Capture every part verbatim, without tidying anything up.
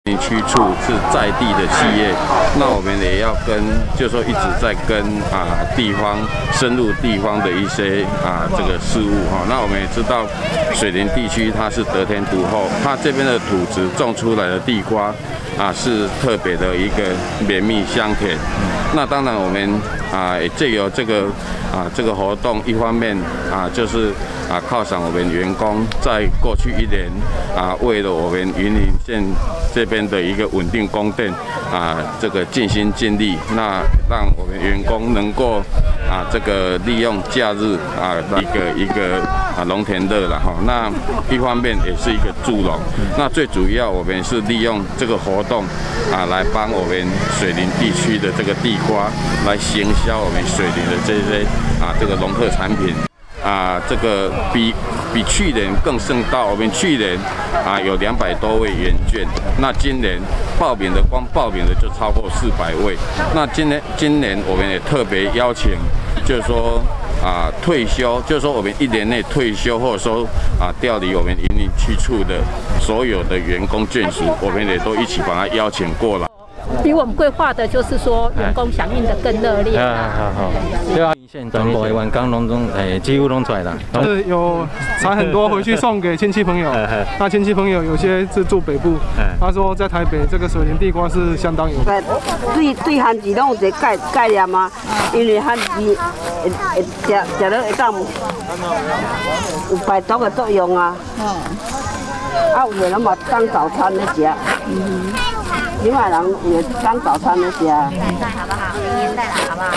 园区处是在地的企业，那我们也要跟，就是说一直在跟啊地方深入地方的一些啊这个事务哈。那我们也知道，水林地区它是得天独厚，它这边的土质种出来的地瓜啊是特别的一个绵密香甜。那当然我们啊也借由这个啊这个活动，一方面啊就是啊犒赏我们员工在过去一年啊为了我们云林县这边的一个稳定供电啊，这个尽心尽力，那让我们员工能够啊，这个利用假日啊，一个一个啊农田乐了哈。那一方面也是一个助农，那最主要我们是利用这个活动啊，来帮我们水林地区的这个地瓜来行销我们水林的这些啊这个农特产品。啊，这个比比去年更盛大。我们去年啊有两百多位员眷，那今年报名的光报名的就超过四百位。那今年今年我们也特别邀请，就是说啊退休，就是说我们一年内退休或者说啊调离我们云林区处的所有的员工眷属，我们也都一起把他邀请过来。 比我们规划的就是说员工响应的更热烈。 啊，好好，对啊，现全部的员工拢总诶几乎拢出来了。 是有采很多回去送给亲戚朋友，那亲戚朋友有些是住北部，他说在台北这个水林地瓜是相当有。 对对番薯拢有一个概概念啊，因为番薯会会食食了会当有排毒的作用啊。啊，有人嘛当早餐咧食。嗯。另外人也当早餐那些啊。年代好不好？年代好不好？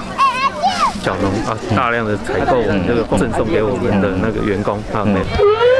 小农啊，大量的采购我们这个赠送给我们的那个员工啊。